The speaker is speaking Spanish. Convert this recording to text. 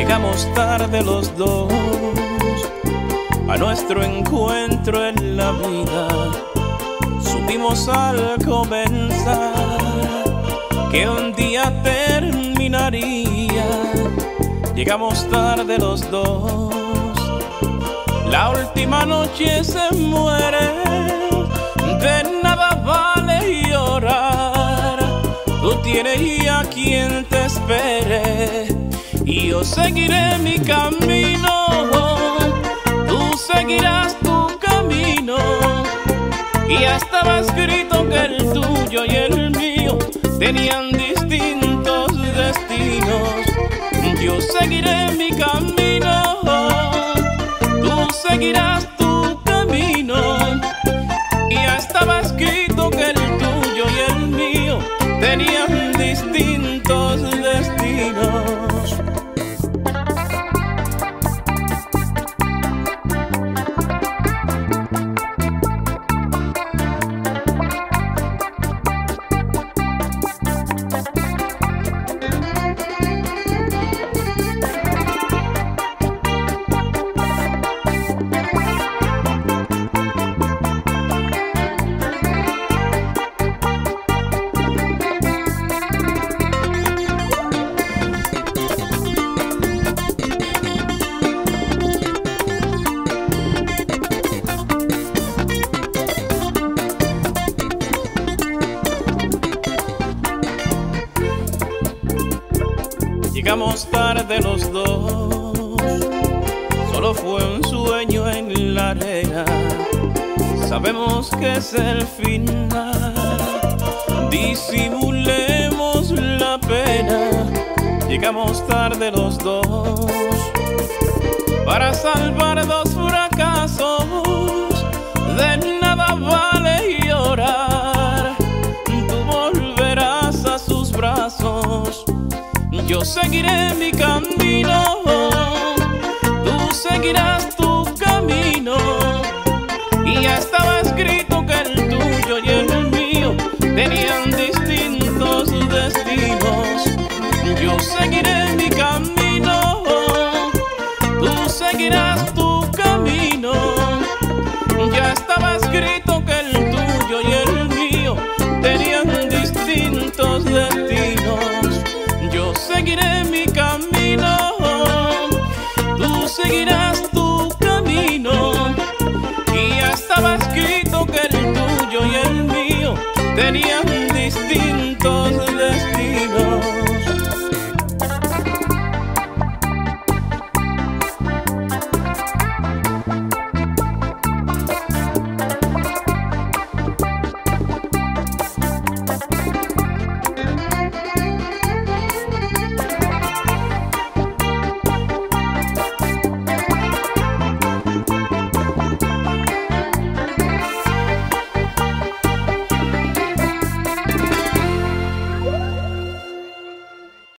Llegamos tarde los dos a nuestro encuentro en la vida. Supimos al comenzar que un día terminaría. Llegamos tarde los dos, la última noche se muere, de nada vale llorar. Tú tienes a quien te espere y yo seguiré mi camino. Tú seguirás tu camino y ya estaba escrito que el tuyo y el mío tenían distintos destinos. Yo seguiré mi camino, tú seguirás tu camino y ya estaba escrito que el tuyo y el mío tenían distintos destinos. Llegamos tarde los dos, solo fue un sueño en la arena. Sabemos que es el final, disimulemos la pena. Llegamos tarde los dos para salvar dos fracasos. De nada vale llorar, tú volverás a sus brazos. Yo seguiré mi camino, tú seguirás tu camino y ya estaba escrito que el tuyo y el mío tenían distintos destinos. Yo seguiré mi camino, tú seguirás tu camino, ya estaba escrito que el tuyo y el mío tenían distintos destinos. Yo seguiré mi camino, tú seguirás tu camino y ya estaba escrito que el tuyo y el mío tenían distintos